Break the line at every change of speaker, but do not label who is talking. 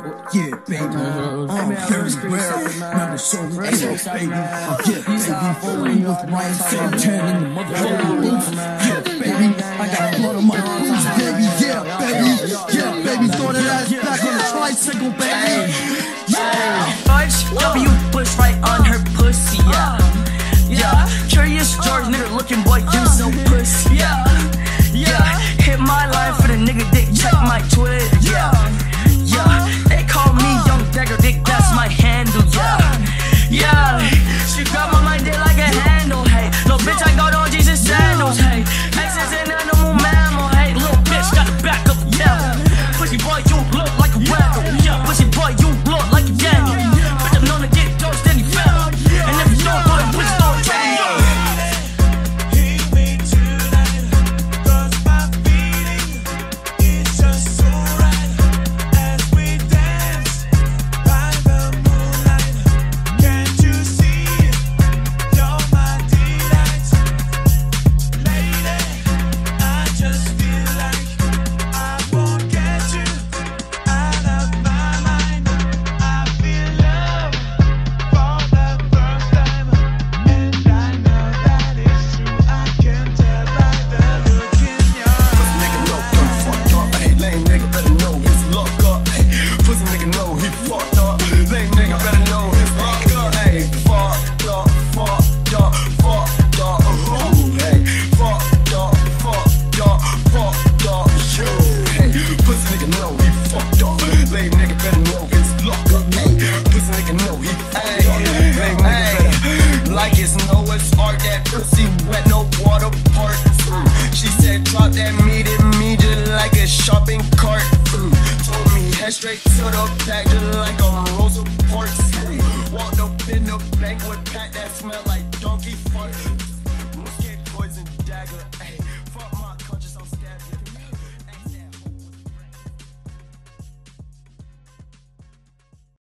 Yeah, baby. Very well. Remember, so we ain't baby. Yeah, baby. With Ryan Santan in the motherfucking booth. Yeah, baby. I got blood on my boots, baby. Yeah, baby. Yeah, baby. Throw that ass back on the tricycle, baby.
Yeah. W push right on her pussy, yeah. Yeah. Curious George, nigga looking boy, you so pussy, yeah. Yeah. Hit my line for the nigga dick, check my Twitter, yeah. Yeah. They call me Young Dagger Dick, that's my handle, yeah. Yeah. She grab my mind dick like a handle, hey. Little bitch, I got on Jesus sandals, hey. X is an animal mammal, hey. Little bitch, got the back up, yeah. Pussy boy, you look like a rebel, yeah. Pussy boy, you look like a gang. Bitch, I'm known to get dosed and he fell. And if you don't, boy, pussy don't train. Like it's Noah's Ark, that pussy wet, no water part. She said drop that meat in me just like a shopping cart. Told me head straight to the back just like a Rosa Parks. Walked up in the banquet pack that smelled like